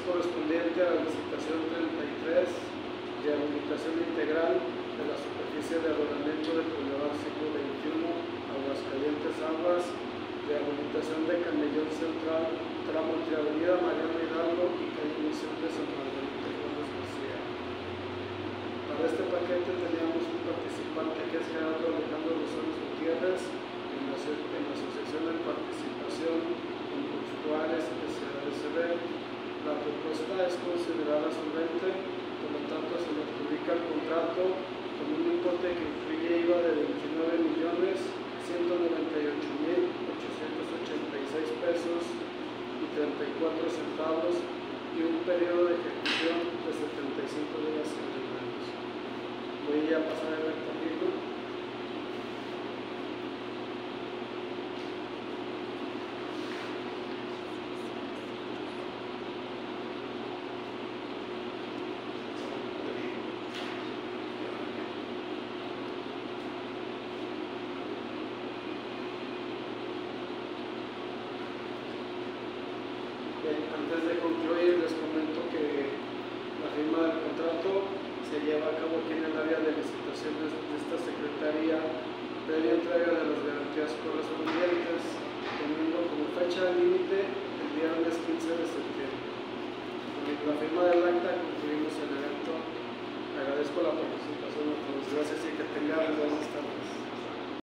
correspondiente a la licitación 33, rehabilitación integral de la superficie de arrolamiento del Boulevard Siglo XXI, Aguascalientes Aguas, rehabilitación de Camellón Central, tramo entre Avenida Mariano Hidalgo y calle Misión de San Margarita y Juárez García. Para este paquete teníamos un participante que es Gerardo Alejandro Rosales Gutiérrez, en la Asociación de Participación Juárez SASB. La propuesta es considerada solvente, por lo tanto se le adjudica el contrato con un importe que incluye IVA de 29.198.886 pesos y 34 centavos y un periodo de ejecución de 75 días calendarios. Voy a pasar a ver conmigo. Antes de concluir, les comento que la firma del contrato se lleva a cabo aquí en el área de licitaciones de esta Secretaría, previa entrega de las garantías correspondientes, teniendo como fecha límite el viernes 15 de septiembre. Con la firma del acta concluimos el evento. Agradezco la participación de todos. Gracias y que tengan